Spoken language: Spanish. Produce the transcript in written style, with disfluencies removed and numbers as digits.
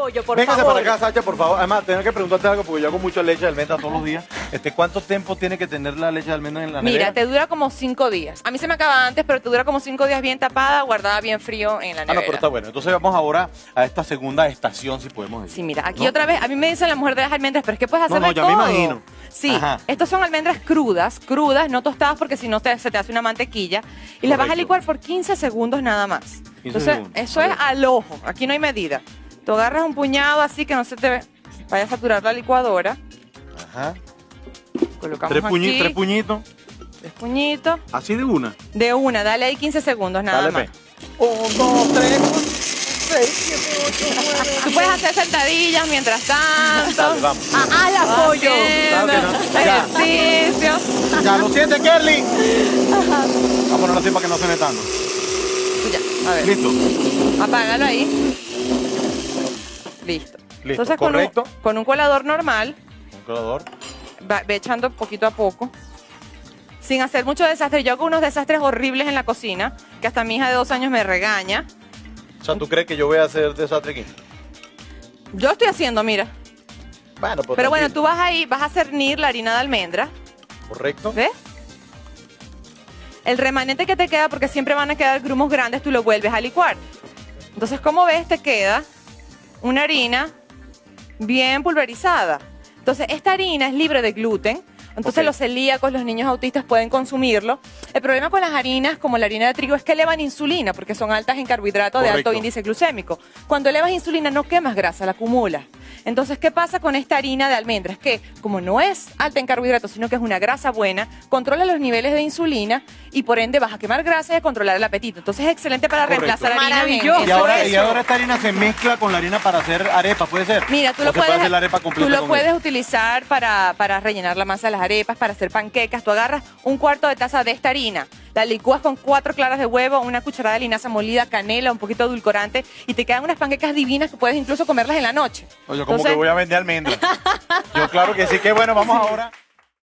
pollo, por Véngase favor. para acá, Sacha, por favor. Además, tengo que preguntarte algo porque yo hago mucha leche de almendra todos los días. ¿Cuánto tiempo tiene que tener la leche de almendra en la nevera? Mira, te dura como 5 días. A mí se me acaba antes, pero te dura como 5 días bien tapada, guardada bien frío en la nevera. Ah, no, pero está bueno. Entonces vamos ahora a esta segunda estación, si podemos decir. Sí, mira, aquí ¿no? otra vez, a mí me dicen la mujer de las almendras, pero es que puedes hacer No, de ya me todo. imagino. Sí, Ajá. estos son almendras crudas, no tostadas porque si no se te hace una mantequilla. Y las vas a Correcto. licuar por 15 segundos nada más. 15 Entonces, segundos. eso A es ver. al ojo, aquí no hay medida. Tú agarras un puñado así que no se te vaya a saturar la licuadora. Ajá. Colocamos Tres aquí, puñitos. 3 puñitos. Así de una. De una, dale ahí 15 segundos nada Dale, más. pe. 1, 2, 3, 6, 7, 8, 9. Tú puedes hacer sentadillas mientras tanto. Dale, vamos. ¡Al apoyo! Claro que no. Ya. Ejercicio. Ya, ¿lo sientes, Kerly? Vámonos así para que no suene tanto. Ya, a ver. Listo. Apágalo ahí. Listo. Entonces correcto. con un colador normal, Un colador. ve echando poquito a poco. Sin hacer mucho desastre. Yo hago unos desastres horribles en la cocina, que hasta mi hija de 2 años me regaña. O sea, ¿tú crees que yo voy a hacer desastre aquí? Yo estoy haciendo, mira. Bueno, pues Pero bueno, tranquilo. tú vas ahí, vas a cernir la harina de almendra. Correcto. ¿Ves? El remanente que te queda, porque siempre van a quedar grumos grandes, tú lo vuelves a licuar. Entonces, como ves, te queda una harina bien pulverizada. Entonces, esta harina es libre de gluten. Entonces, Ok. los celíacos, los niños autistas pueden consumirlo. El problema con las harinas, como la harina de trigo, es que elevan insulina, porque son altas en carbohidratos de alto Correcto. índice glucémico. Cuando elevas insulina, no quemas grasa, la acumulas. Entonces, ¿qué pasa con esta harina de almendras? Que como no es alta en carbohidratos, sino que es una grasa buena, controla los niveles de insulina y por ende vas a quemar grasa y a controlar el apetito. Entonces, es excelente para Correcto. reemplazar harina. Maravilloso. Y ahora esta harina se mezcla con la harina para hacer arepas, ¿puede ser? Mira, tú ¿O lo se puede puedes, hacer la arepa completa tú lo con puedes eso? utilizar para rellenar la masa de las arepas, para hacer panquecas. Tú agarras 1/4 de taza de esta harina, la licúas con 4 claras de huevo, una cucharada de linaza molida, canela, un poquito de edulcorante y te quedan unas panquecas divinas que puedes incluso comerlas en la noche. Oye, como Entonces, que voy a vender almendras. Yo claro que sí, que bueno, vamos ahora.